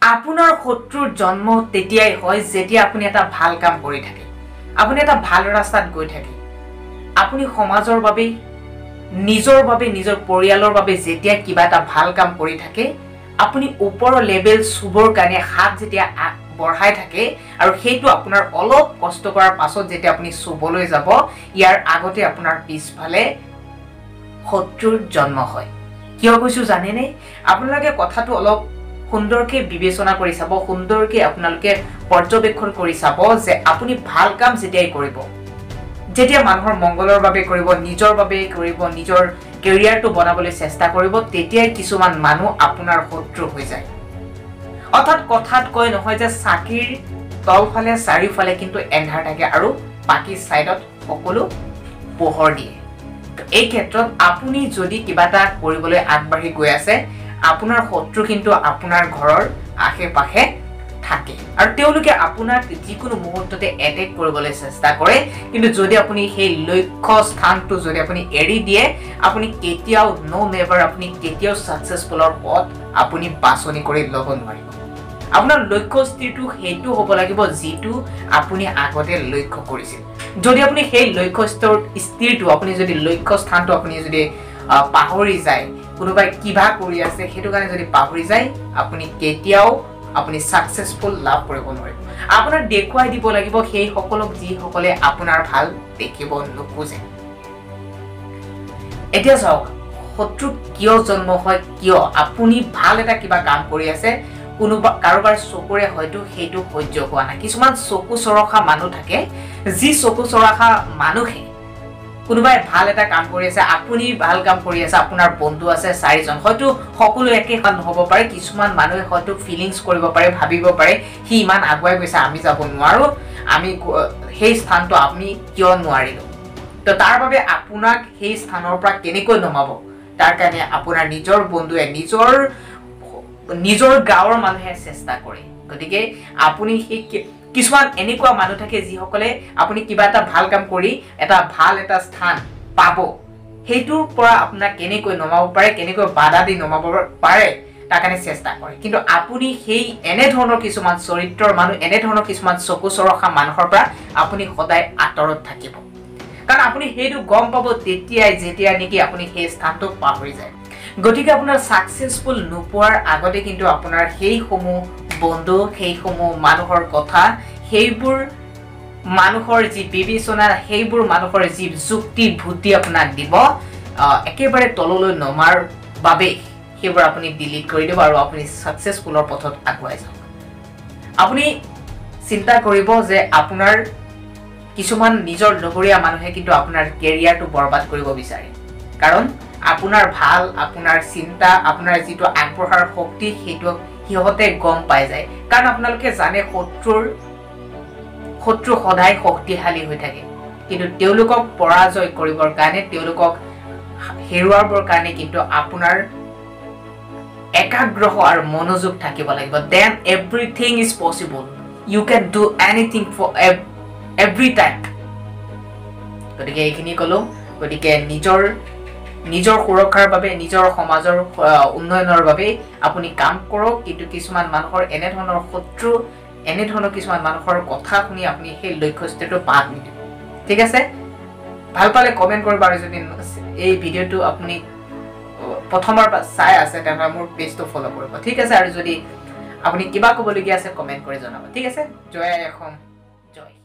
আপোনাৰ শত্ৰুৰ জন্ম তেতিয়াই হয় যেতিয়া আপুনি এটা ভাল কাম কৰি থাকে, আপুনি এটা ভাল ৰাস্তাত গৈ থাকে, আপুনি সমাজৰ বাবে, নিজৰ বাবে, নিজৰ পৰিয়ালৰ বাবে যেতিয়া কিবা এটা ভাল কাম কৰি থাকে, আপুনি ওপৰৰ লেভেল চুবৰ কাৰণে হাত যেতিয়া বঢ়াই থাকে আৰু সেইটো আপোনাৰ অলপ কষ্ট কৰাৰ পাছত যেতিয়া আপুনি চুবলৈ যাব, ইয়াৰ আগতে আপোনাৰ পিছফালে শত্ৰুৰ জন্ম হয়। কিয় কৈছো জানেনে? আপোনালোকে কথাটো অলপ সুন্দৰকে বিবেচনা কৰি চাব, সুন্দৰকে আপোনালোকে পৰ্যবেক্ষণ কৰি চাব যে আপুনি ভাল কাম যেতিয়াই কৰিব, যেতিয়া মানুহৰ মংগলৰ বাবে কৰিব, নিজৰ বাবে কৰিব, নিজৰ কেৰিয়াৰটো বনাবলৈ চেষ্টা কৰিব, তেতিয়াই কিছুমান মানুহ আপোনাৰ শত্ৰু হৈ যায়। অৰ্থাৎ কথাত কয় নহয় যে চাকিৰ তলফালে চাৰিওফালে কিন্তু এন্ধাৰ থাকে আৰু বাকী সাইডত সকলো পোহৰ দিয়ে। এই ক্ষেত্ৰত আপুনি যদি কিবা এটা কৰিবলৈ আগবাঢ়ি গৈ আছে, আপোনাৰ শত্ৰু কিন্তু আপোনাৰ ঘৰৰ আশে-পাশে থাকে আৰু তেওঁলোকে আপোনাক যিকোনো মুহূৰ্ততে এটেক কৰিবলৈ চেষ্টা কৰে, কিন্তু যদি আপুনি সেই লক্ষ্য স্থানটো যদি আপুনি এৰি দিয়ে, আপুনি কেতিয়াও নেভাৰ আপুনি কেতিয়াও সাকসেসফুলৰ পথ আপুনি বাছনি কৰি ল'ব নোৱাৰিব। আপোনাৰ লক্ষ্য স্থিৰটো সেইটো হ'ব লাগিব যিটো আপুনি আগতে লক্ষ্য কৰিছিল। যদি আপুনি সেই লক্ষ্য স্থিৰটো আপুনি যদি লক্ষ্য স্থানটো আপুনি যদি পাহৰি যায়, কোনোবাই কিবা কৰি আছে সেইটো কাৰণে যদি পাহৰি যায়, আপুনি কেতিয়াও আপুনি সাকসেসফুল লাভ কৰিব নোৱাৰিব। আপোনাৰ দেখুৱাই দিব লাগিব সেই সকলক যিসকলে আপোনাৰ ভাল দেখিব নোখোজে। এতিয়া চাওক, শত্ৰু কিয় জন্ম হয়, কিয় আপুনি ভাল এটা কিবা কাম কৰি আছে, কোনোবা কাৰোবাৰ চকুৰে হয়তো সেইটো সহ্য হোৱা নাই। কিছুমান চকু চৰখা মানুহ থাকে, যি চকু চৰখা মানুহে কোনোবাই ভাল এটা কাম কৰি আছে, আপুনি ভাল কাম কৰি আছে, আপোনাৰ বন্ধু আছে 4জন, হয়তো সকলো একে নহ'ব পাৰে, কিছুমান মানুহে হয়তো ফিলিংস কৰিব পাৰে, ভাবিব পাৰে সি ইমান আগুৱাই গৈছে, আমি যাব নোৱাৰো, আমি সেই স্থানটো আমি কিয় নোৱাৰিলো। তো তাৰ বাবে আপোনাক সেই স্থানৰ পৰা কেনেকৈ নমাব, তাৰ কাৰণে আপোনাৰ নিজৰ বন্ধুৱে নিজৰ গাঁৱৰ মানুহে চেষ্টা কৰে। গতিকে আপুনি সেই কিছুমান এনেকুৱা মানুহ থাকে যিসকলে আপুনি কিবা এটা ভাল কাম কৰি এটা ভাল এটা স্থান পাব, সেইটোৰ পৰা আপোনাক কেনেকৈ নমাব পাৰে, কেনেকৈ বাধা দি নমাব পাৰে তাৰ কাৰণে চেষ্টা কৰে। কিন্তু আপুনি সেই এনে ধৰণৰ কিছুমান চৰিত্ৰৰ মানুহ, এনে ধৰণৰ কিছুমান চকু চৰখা মানুহৰ পৰা আপুনি সদায় আঁতৰত থাকিব, কাৰণ আপুনি সেইটো গম পাব তেতিয়াই যেতিয়া নেকি আপুনি সেই স্থানটো পাহৰি যায়। গতিকে আপোনাৰ সাকসেসফুল নোপোৱাৰ আগতে কিন্তু আপোনাৰ সেই সমূহ বন্ধু, সেই সমূহ মানুহৰ কথা, সেইবোৰ মানুহৰ যি বিবেচনা, সেইবোৰ মানুহৰ যি যুক্তি বুদ্ধি আপোনাক দিব, একেবাৰে তললৈ নমাৰ বাবে সেইবোৰ আপুনি ডিলিট কৰি দিব আৰু আপুনি সাকসেসফুলৰ পথত আগুৱাই যাওক। আপুনি চিন্তা কৰিব যে আপোনাৰ কিছুমান নিজৰ লগৰীয়া মানুহে কিন্তু আপোনাৰ কেৰিয়াৰটো বৰবাদ কৰিব বিচাৰে, কাৰণ আপোনাৰ ভাল, আপোনাৰ চিন্তা, আপোনাৰ যিটো আগবঢ়াৰ শক্তি সেইটো সিহঁতে গম পাই যায়। কাৰণ আপোনালোকে জানে শত্ৰু সদায় শক্তিশালী হৈ থাকে, কিন্তু তেওঁলোকক পৰাজয় কৰিবৰ কাৰণে, তেওঁলোকক হেৰুৱাবৰ কাৰণে কিন্তু আপোনাৰ একাগ্ৰহ আৰু মনোযোগ থাকিব লাগিব। Then everything is possible. You can do anything for every time. গতিকে এইখিনি কলো। গতিকে নিজৰ সুৰক্ষাৰ বাবে, নিজৰ সমাজৰ উন্নয়নৰ বাবে আপুনি কাম কৰক, কিন্তু কিছুমান মানুহৰ এনে ধৰণৰ শত্ৰু, এনে ধৰণৰ কিছুমান মানুহৰ কথা শুনি আপুনি সেই লক্ষ্যস্থিৰটো বাদ নিদিব। ঠিক আছে, ভাল পালে কমেন্ট কৰিব, আৰু যদি এই ভিডিঅ'টো আপুনি প্ৰথমবাৰ চাই আছে তেন্তে মোৰ পেজটো ফলো কৰিব। ঠিক আছে, আৰু যদি আপুনি কিবা ক'বলগীয়া আছে কমেন্ট কৰি জনাব। ঠিক আছে, জয় অসম, জয়।